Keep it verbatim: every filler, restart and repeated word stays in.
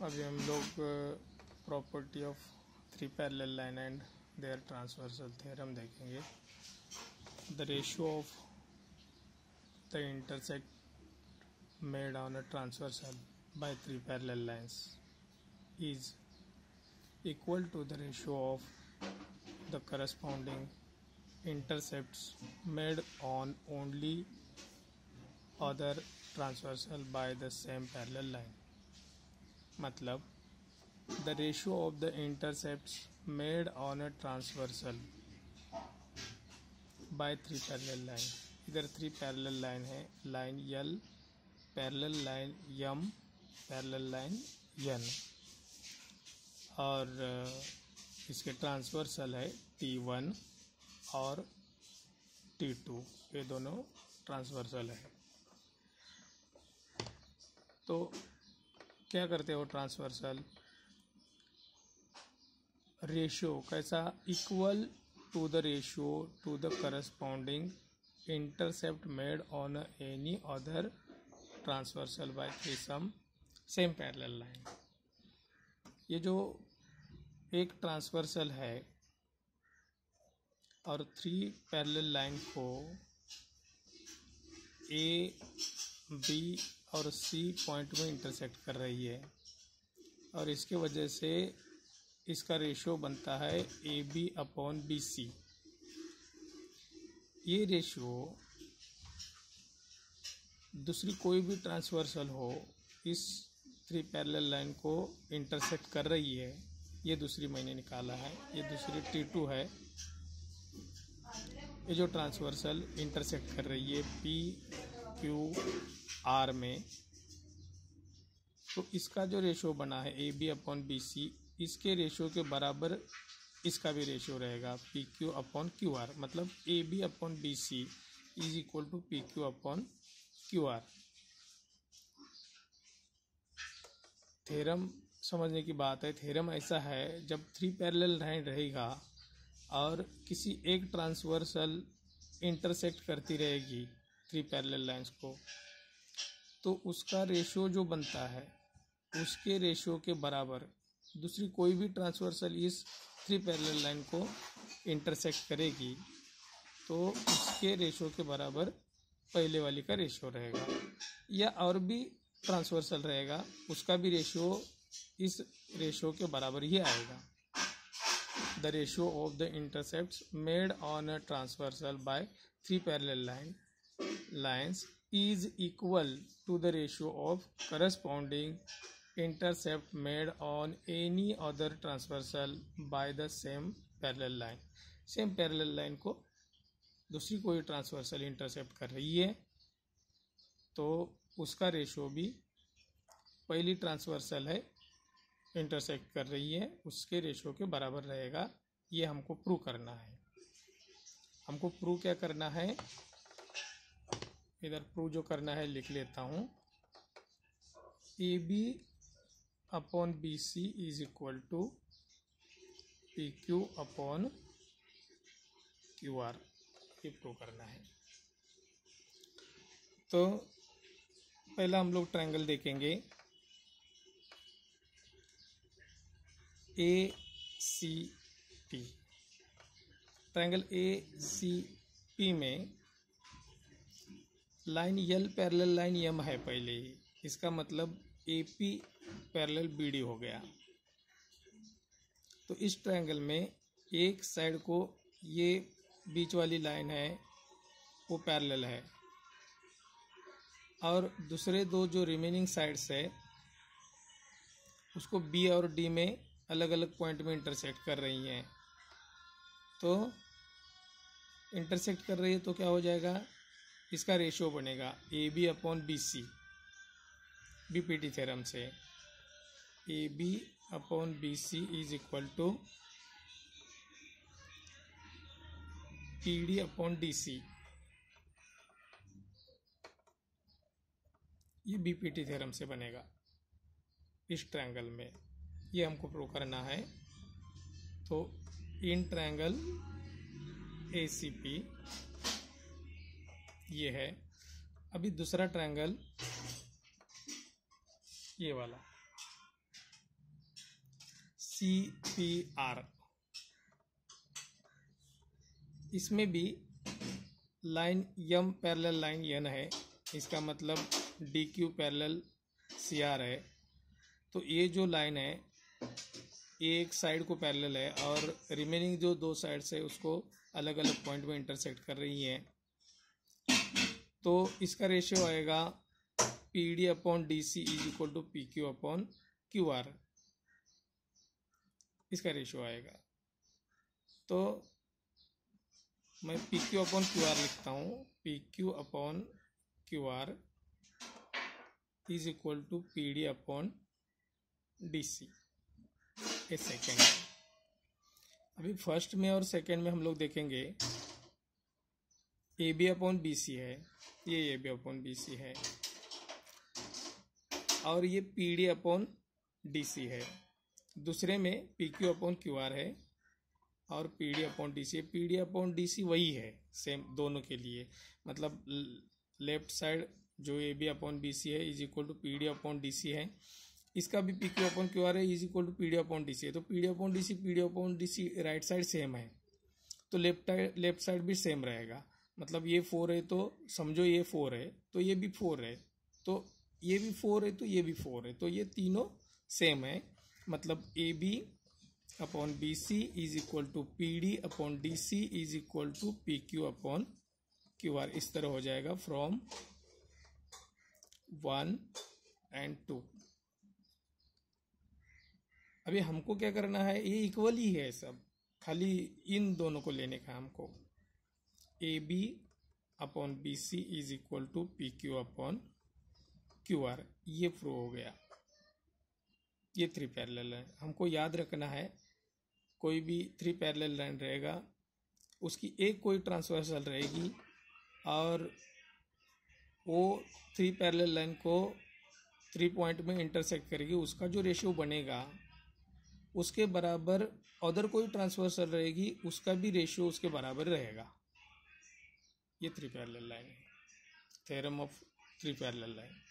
अभी हम लोग property of three parallel line and their transversal theorem देखेंगे। The ratio of the intersect made on a transversal by three parallel lines is equal to the ratio of the corresponding intercepts made on only other transversal by the same parallel line। मतलब the ratio of the intercepts made on a transversal by three parallel line। इधर three parallel line है, line L, parallel line M, parallel line N और इसके transversal है T one और T two, ये दोनों transversal है। तो क्या करते हो ट्रांसवर्सल रेशियो कैसा, equal to the ratio to the corresponding intercept made on any other transversal by three some same parallel line. ये जो एक ट्रांसवर्सल है और थ्री पैरेलल लाइन को ए, बी और सी पॉइंट में इंटरसेक्ट कर रही है और इसके वजह से इसका रेशियो बनता है A B upon B C. ये रेशियो दूसरी कोई भी ट्रांसवर्सल हो इस थ्री पैरेलल लाइन को इंटरसेक्ट कर रही है, ये दूसरी मैंने निकाला है, ये दूसरी टी टू है। ये जो ट्रांसवर्सल इंटरसेक्ट कर रही है पी क्यू आर में, तो इसका जो रेशियो बना है A B upon B C, इसके रेशियो के बराबर इसका भी रेशियो रहेगा P Q upon Q R. मतलब A B upon B C is equal to P Q upon Q R. Theorem समझने की बात है। थ्योरम ऐसा है, जब थ्री पैरेलल लाइन रहेगा और किसी एक ट्रांसवर्सल इंटरसेक्ट करती रहेगी थ्री पैरेलल लाइंस को, तो उसका रेशियो जो बनता है उसके रेशियो के बराबर दूसरी कोई भी ट्रांसवर्सल इस थ्री पैरेलल लाइन को इंटरसेक्ट करेगी तो उसके रेशियो के बराबर पहले वाली का रेशियो रहेगा। या और भी ट्रांसवर्सल रहेगा, उसका भी रेशियो इस रेशियो के बराबर ही आएगा। The ratio of the intercepts made on a transversal by three parallel line lines is equal to the ratio of corresponding intercept made on any other transversal by the same parallel line. Same parallel line को दूसरी कोई transversal intercept कर रही है तो उसका ratio भी पहली ट्रांसवर्सल है इंटरसेक्ट कर रही है उसके रेशियो के बराबर रहेगा। ये हमको प्रूव करना है। हमको प्रूव क्या करना है, इधर प्रूव जो करना है लिख लेता हूँ। A B upon B C is equal to P Q upon Q R, ये प्रूव करना है। तो पहला हम लोग ट्रायंगल देखेंगे A C P. Triangle A C P में line L parallel line M है पहले ही, इसका मतलब A P parallel B D हो गया। तो इस ट्रायंगल में एक साइड को ये बीच वाली लाइन है वो पैरेलल है और दूसरे दो जो रिमेनिंग साइड्स है उसको बी और डी में अलग अलग पॉइंट में इंटरसेक्ट कर रही हैं। तो इंटरसेक्ट कर रही है तो क्या हो जाएगा, इसका रेशियो बनेगा A B upon B C, B P T theorem से A B upon B C is equal to P D upon D C. ये बी पी टी थ्योरम से बनेगा इस ट्रायंगल में। ये हमको प्रूव करना है। तो in triangle A C P ये है। अभी दूसरा ट्रायंगल ये वाला, सी पी आर। इसमें भी line M parallel line N है, इसका मतलब D Q parallel C R है। तो ये जो लाइन है एक साइड को पैरेलल है और रिमेनिंग जो दो साइड्स है उसको अलग अलग पॉइंट में इंटरसेक्ट कर रही है। तो इसका रेशियो आएगा P D upon D C is equal to P Q upon Q R, इसका रेशियो आएगा। तो मैं P Q upon Q R लिखता हूँ, P Q upon Q R is equal to P D upon D C. A second, अभी first में और second में हम लोग देखेंगे A B upon B C है, ये A B upon B C है और ये P D upon D C है। दूसरे में P Q upon Q R है और P D upon D C है। P D upon D C वही है सेम दोनों के लिए, मतलब लेफ्ट साइड जो A B upon B C है is equal to P D upon D C है, इसका भी P Q upon Q R है is equal to P D upon D C है। तो P D upon D C P D upon D C right side same है, तो left left side भी same रहेगा। मतलब ये फोर है तो समझो ये फोर है तो ये भी फोर है, तो ये भी फोर है तो ये भी फोर है, तो ये तीनों सेम है। मतलब A B upon B C is equal to P D upon D C is equal to P Q upon Q R. इस तरह हो जाएगा फ्रॉम वन एंड टू। अभी हमको क्या करना है, ये इक्वल ही है सब, खाली इन दोनों को लेने का हमको। A B upon B C is equal to P Q upon Q R, ये प्रूव हो गया। ये थ्री पैरेलल है। हमको याद रखना है कोई भी थ्री पैरेलल लाइन रहेगा उसकी एक कोई ट्रांसवर्सल रहेगी और वो थ्री पैरेलल लाइन को थ्री पॉइंट में इंटरसेक्ट करेगी, उसका जो रेशियो बनेगा उसके बराबर अदर कोई ट्रांसवर्सल रहेगी, उसका भी रेशियो उसके बराबर रहेगा। ये थ्री पैरेलल लाइन है, theorem of three parallel line.